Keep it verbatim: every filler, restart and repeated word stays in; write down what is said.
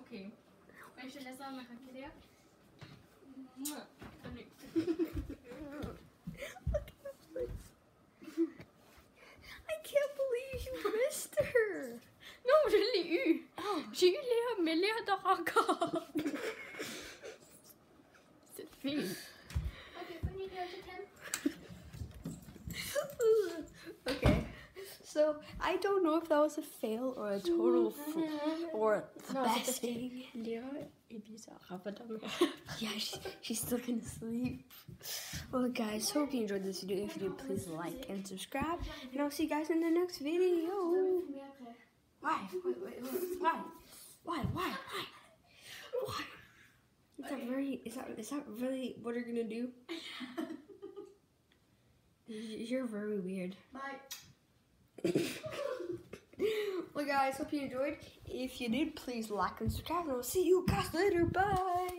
Okay. Men je laisse ma carrière. I can't believe you missed her. Non, je l'ai eu. Oh. J'ai eu Léa, mais Léa dort encore. Cette fille. Okay, so I don't know if that was a fail or a total f or the No, best thing. Léa est bizarre. Elle va dormir. Yeah, she, she's still gonna sleep. Well, guys, hope you enjoyed this video. If you did, please like and subscribe, and I'll see you guys in the next video. Why? Wait, wait, wait. Why? Why? Why? Why? Why? Is that very? Is that is that really what you're gonna do? You're very weird. Bye. Well, guys, hope you enjoyed. If you did, please like and subscribe, and I'll see you guys later. Bye.